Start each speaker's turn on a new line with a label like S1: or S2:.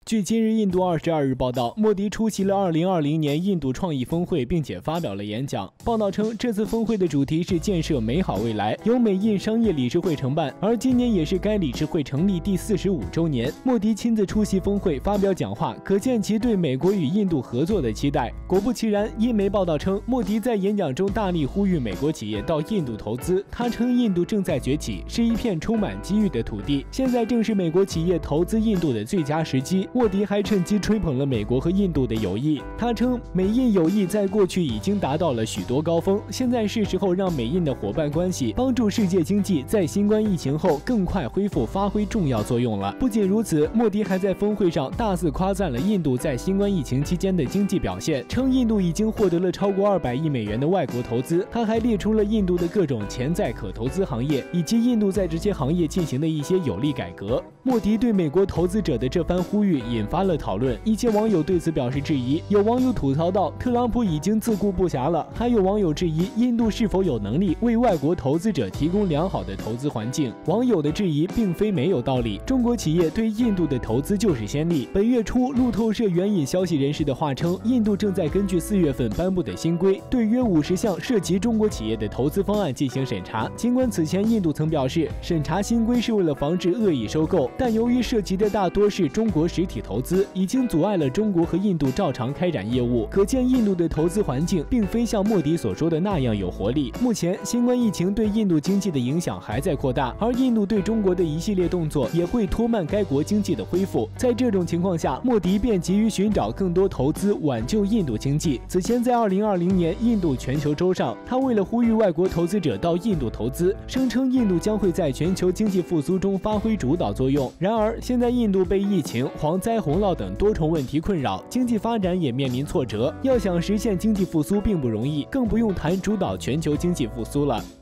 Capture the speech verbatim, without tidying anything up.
S1: 据今日印度二十二日报道，莫迪出席了二零二零年印度创意峰会，并且发表了演讲。报道称，这次峰会的主题是建设美好未来，由美印商业理事会承办，而今年也是该理事会成立第四十五周年。莫迪亲自出席峰会发表讲话，可见其对美国与印度合作的期待。果不其然，印媒报道称，莫迪在演讲中大力呼吁美国企业到印度投资。他称，印度正在崛起，是一片充满机遇的土地，现在正是美国企业投资印度的最佳时机。莫迪还趁机吹捧了美国和印度的友谊。他称，美印友谊在过去已经达到了许多高峰，现在是时候让美印的伙伴关系帮助世界经济在新冠疫情后更快恢复发挥重要作用了。不仅如此，莫迪还在峰会上大肆夸赞了印度在新冠疫情期间的经济表现，称印度已经获得了超过二百亿美元的外国投资。他还列出了印度的各种潜在可投资行业，以及印度在这些行业进行的一些有力改革。莫迪对美国投资者的这番呼吁引发了讨论，一些网友对此表示质疑。有网友吐槽道，特朗普已经自顾不暇了。还有网友质疑，印度是否有能力为外国投资者提供良好的投资环境。网友的质疑并非没有道理，中国企业对印度的投资就是先例。本月初，路透社援引消息人士的话称，印度正在根据四月份颁布的新规，对约五十项涉及中国企业的投资方案进行审查。尽管此前印度曾表示，审查新规是为了防止恶意收购，但由于涉及的大多是中国实体投资，已经阻碍了中国和印度照常开展业务。可见印度的投资环境并非像莫迪所说的那样有活力。目前，新冠疫情对印度经济的影响还在扩大，而印度对中国的一系列动作也会拖慢该国经济的恢复。在这种情况下，莫迪便急于寻找更多投资，挽救印度经济。此前在二零二零年印度全球周上，他为了呼吁外国投资者到印度投资，声称印度将会在全球经济复苏中发挥主导作用。然而，现在印度被疫情、蝗灾、洪涝等多重问题困扰，经济发展也面临挫折，要想实现经济复苏并不容易，更不用谈主导全球经济复苏了。